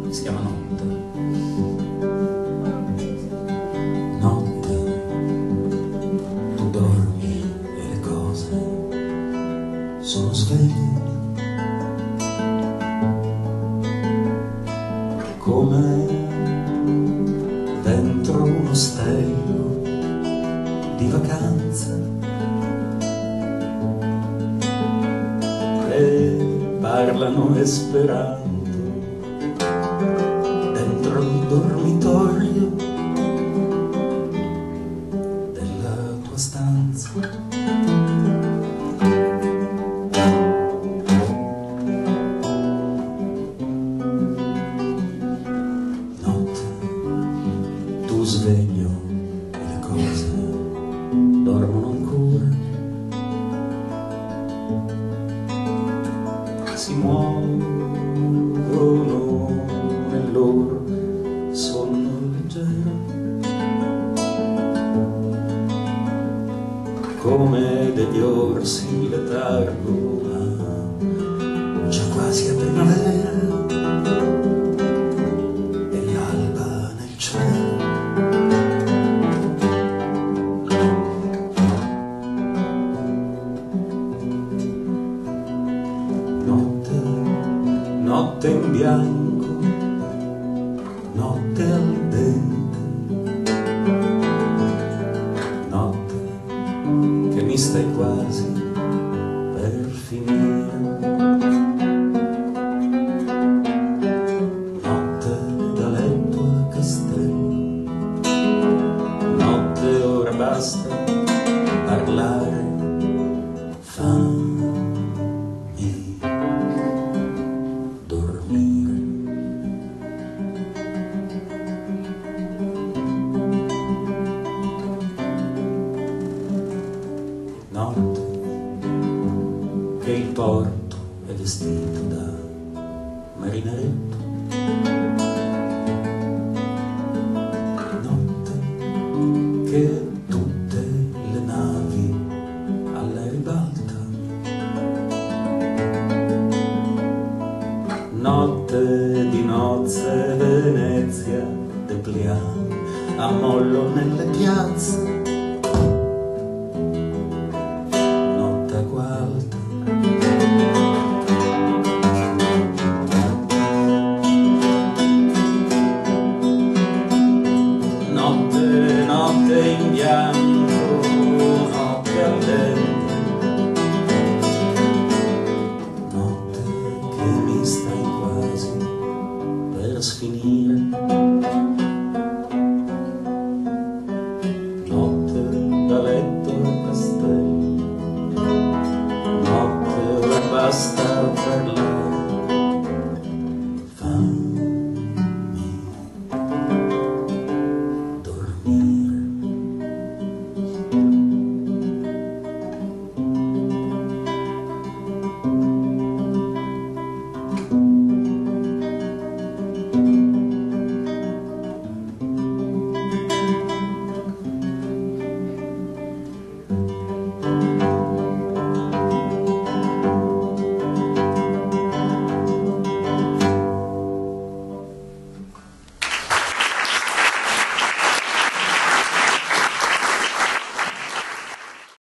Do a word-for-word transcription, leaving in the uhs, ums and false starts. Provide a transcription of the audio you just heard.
si chiama Notte. Notte, tu dormi e le cose sono sveglie, come dentro un ostello di vacanza, e parlano esperanto dentro il dormitorio della tua stanza. Notte, tu sveglio e le cose dormono ancora, si muovono nel loro sonno leggero, come degli orsi in letargo, ma già quasi a primavera e l'alba nel cielo. Notte, notte in bianco, notte al dente, notte che mi stai quasi per finire, notte da letto a castello, notte ora basta parlare, fammi dormire. Notte che il porto è vestito da marinaretto, notte che tutte le navi alla ribalta, notte di nozze Venezia depliamo a mollo nelle piazze, notte acqua alta, notte, notte in bianco, notte al dente, notte che mi stai quasi per sfinire.